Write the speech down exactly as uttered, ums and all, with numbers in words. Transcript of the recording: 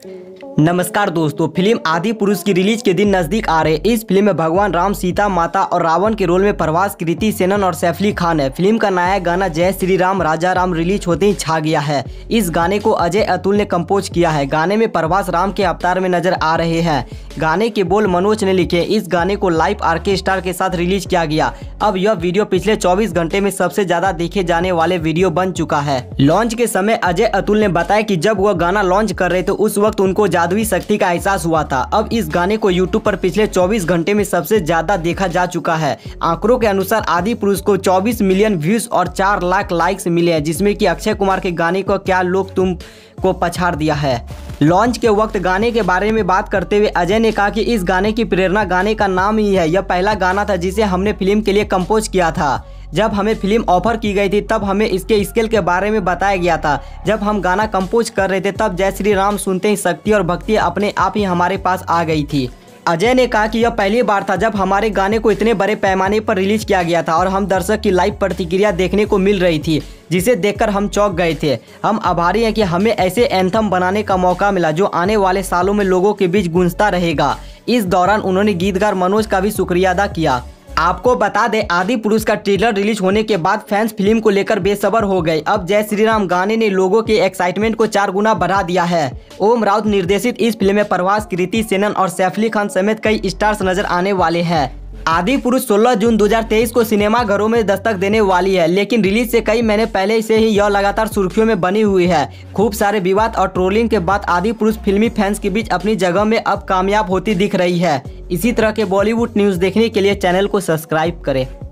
नमस्कार दोस्तों, फिल्म आदि पुरुष की रिलीज के दिन नजदीक आ रहे। इस फिल्म में भगवान राम, सीता माता और रावण के रोल में प्रभास, कृति सेनन और सैफ अली खान है। फिल्म का नया गाना जय श्री राम राजा राम रिलीज होते ही छा गया है। इस गाने को अजय अतुल ने कंपोज किया है। गाने में प्रभास राम के अवतार में नजर आ रहे हैं। गाने के बोल मनोज ने लिखे। इस गाने को लाइव आर्केस्ट्रा के साथ रिलीज किया गया। अब यह वीडियो पिछले चौबीस घंटे में सबसे ज्यादा देखे जाने वाले वीडियो बन चुका है। लॉन्च के समय अजय अतुल ने बताया कि जब वह गाना लॉन्च कर रहे थे उस वक्त उनको जादुई शक्ति का एहसास हुआ था। अब इस गाने को यूट्यूब पर पिछले चौबीस घंटे में सबसे ज्यादा देखा जा चुका है। आंकड़ों के अनुसार आदि पुरुष को चौबीस मिलियन व्यूज और चार लाख लाइक्स मिले हैं, जिसमें कि अक्षय कुमार के गाने को क्या लोग तुम को पछाड़ दिया है। लॉन्च के वक्त गाने के बारे में बात करते हुए अजय ने कहा कि इस गाने की प्रेरणा गाने का नाम ही है। यह पहला गाना था जिसे हमने फिल्म के लिए कंपोज किया था। जब हमें फिल्म ऑफर की गई थी तब हमें इसके स्केल के बारे में बताया गया था। जब हम गाना कंपोज कर रहे थे तब जय श्री राम सुनते ही शक्ति और भक्ति अपने आप ही हमारे पास आ गई थी। अजय ने कहा कि यह पहली बार था जब हमारे गाने को इतने बड़े पैमाने पर रिलीज किया गया था और हम दर्शक की लाइव प्रतिक्रिया देखने को मिल रही थी, जिसे देखकर हम चौंक गए थे। हम आभारी हैं कि हमें ऐसे एंथम बनाने का मौका मिला जो आने वाले सालों में लोगों के बीच गूंजता रहेगा। इस दौरान उन्होंने गीतकार मनोज का भी शुक्रिया अदा किया। आपको बता दें, आदि पुरुष का ट्रेलर रिलीज होने के बाद फैंस फिल्म को लेकर बेसब्र हो गए। अब जय श्री राम गाने ने लोगों के एक्साइटमेंट को चार गुना बढ़ा दिया है। ओम राउत निर्देशित इस फिल्म में प्रभास, कृति सेनन और सैफ अली खान समेत कई स्टार्स नजर आने वाले हैं। आदि पुरुष सोलह जून दो हज़ार तेईस को सिनेमा घरों में दस्तक देने वाली है, लेकिन रिलीज से कई महीने पहले से ही यह लगातार सुर्खियों में बनी हुई है। खूब सारे विवाद और ट्रोलिंग के बाद आदि पुरुष फिल्मी फैंस के बीच अपनी जगह में अब कामयाब होती दिख रही है। इसी तरह के बॉलीवुड न्यूज़ देखने के लिए चैनल को सब्सक्राइब करें।